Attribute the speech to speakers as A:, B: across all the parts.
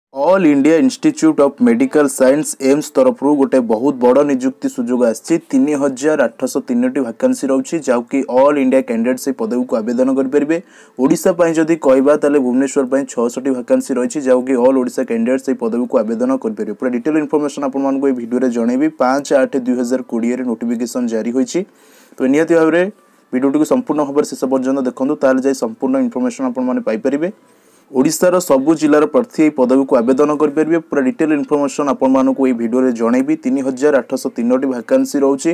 A: All India institute of medical science AIIMS तरफ गोटे बहुत बड़ निजुक्ति सुजोग आसी 3803 वैकेंसी रही जहाँकि ऑल इंडिया कैंडिडेट से पदवी को आवेदन करेंगे। ओडिशा जदि कहबा ताले भुवनेश्वर 66 वैकेंसी रही जहाँकि ऑल ओडिशा कैंडिडेट से पदवी को आवेदन करेंगे। पूरा डिटेल इनफॉरमेशन आपको ये वीडियो जनइबी 5/8/2020 नोटिफिकेशन जारी होती। तो निहत भाव में वीडियो को संपूर्ण भाव शेष पर्यटन देखूँ ताल जाए संपूर्ण इनफॉरमेशन आपरे। ओडिशार सबु जिलार प्रार्थी पदवी को आवेदन करेंगे। पूरा डिटेल इनफॉरमेशन आपको ये वीडियो जनइबी 3803 वैकेंसी रही।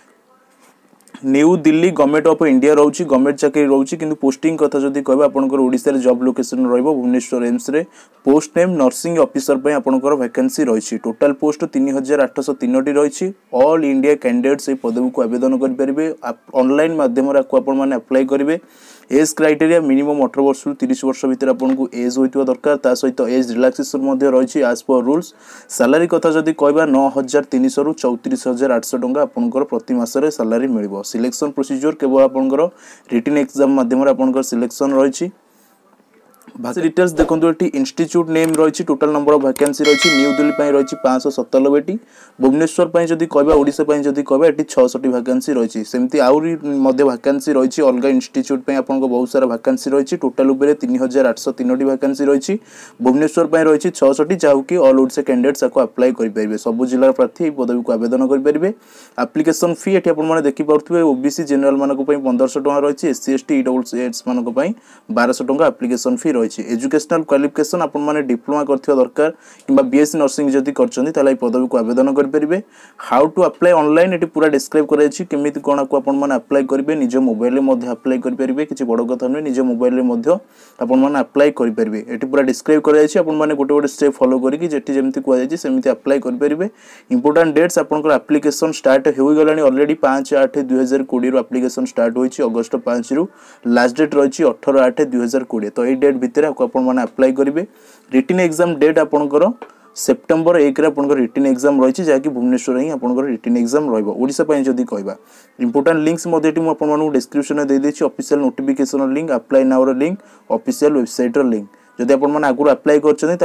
A: New Delhi government of India रही गवर्नमेंट चाकरी रही कि पोस्टिंग कथा जब कह आपंकर Odisha job location Bhubaneswar AIIMS रे पोस्ट नेम नर्सिंग ऑफिसर पे आपंकर वैकेंसी रही। टोटाल पोस्ट 3803 रही। ऑल इंडिया कैंडिडेट से पदवी को आवेदन करेंगे। ऑनलाइन माध्यम अप्लाई करेंगे। एज क्राइटेरिया मिनिमम 18 वर्ष 30 वर्ष भितर आपको एज होता दरकार। ता सहित एज रिलैक्सेशन रही आज पर रूल्स। सैलरी कथा जब कह 9300 रु 34800 टंका आपंकर प्रति मासरे सैलरी मिल। सिलेक्शन प्रोसीजर केवल आपंकर रिटन एग्जाम माध्यम आपंकर सिलेक्शन रही। बाकी डिटेल्स देखो ये इंस्टीट्यूट नेम रही। टोटाल नंबर ऑफ वैकेंसी रही। न्यू दिल्ली रही 597। भुवनेश्वर जदि कहबा ओडिशा जदि कहबा ये 66 वैकेंसी रही। सेमती आउरी वैकेंसी रही अलग इंस्टीट्यूट आपको बहुत सारा वैकेंसी रही। टोटाल 3803 वैकेंसी रही। भुवनेश्वर रही 66 जहाँकि ऑल ओडिशा कैंडिडेट्स को अप्लाई करेंगे। सबू जिलार प्रार्थी पदवी को आवेदन करेंगे। एप्लिकेशन फी ये आपने देखिपे ओबीसी जनरल मानक 1500 टका रही। एससी एसटी ईडब्ल्यूएस मानक 1200 टका एप्लिकेशन फी रही। एजुकेशनल क्वालिफिकेशन आपने डिप्लोमा करथिबा दरकार कि बीएससी नर्सिंग जदि करछन्ती ताले पदवी को आवेदन करेंगे। हाउ टू अप्लाई ऑनलाइन ये पूरा डिस्क्राइब कराई केमी कौन को आपने अप्लाई करेंगे। निज मोबाइल में अप्लाई करेंगे। किसी बड़ कथा नुहे निज मोबाइल में आपने अप्लाई करेंगे। ये पूरा डिस्क्राइब कराई आपने गोटे गोटे स्टेप फॉलो करके जमी कहुई सेमती अप्लाई करेंगे। इंपोर्टाट डेट्स आपंकर एप्लिकेशन स्टार्ट हो गलानी ऑलरेडी 5/8/2020 एप्लिकेशन स्टार्ट होती अगस्ट 5 रु लास्ट डेट रही 18/8/2020। तो ये डेट भितर आपने अप्लाई करेंगे। रिटन एग्जाम डेट आपंकर सेप्टेम्बर 1 रिटन एग्जाम रही जहाँकि भुवनेश्वर ही आपंकर रिटन एग्जाम रोडिशा जदि कहबा। इंपोर्टाट लिंक्स मुझे डिस्क्रिप्शन में देदेछि। ऑफिशियल नोटिफिकेशन लिंक अप्लाई नाउर लिंक ऑफिशियल वेबसाइट लिंक। जदि आपने आगुरी अप्लाई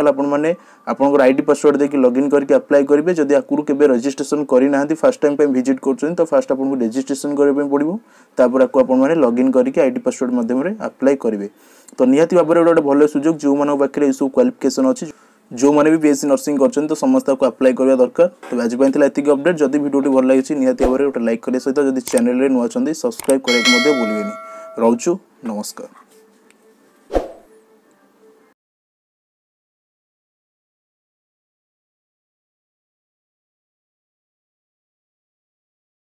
A: कर आईडी पासवर्ड देके लॉगिन करके अप्लाई करेंगे। जदि आगुरी केबे रजिस्ट्रेशन करना फर्स्ट टाइम विजिट कर तो फास्ट आपको रजिस्ट्रेशन करने पड़ो। तापर आपने लॉगिन करके आईडी पासवर्ड माध्यम अप्लाई करेंगे। तो निहाती भाव में गोटे भल सुजोग जो मान पाखे ये सब क्वालिफिकेशन अच्छी जो मैंने भी बीएससी नर्सिंग कर तो समस्त को अप्लाई करवा दरकार। तो आज ये अपडेट जदि वीडियो भल लगी निहाती भाव में गोटे लाइक करने सहित जदि चैनल में नुआ सब्सक्राइब करने भूलें। रोचु नमस्कार।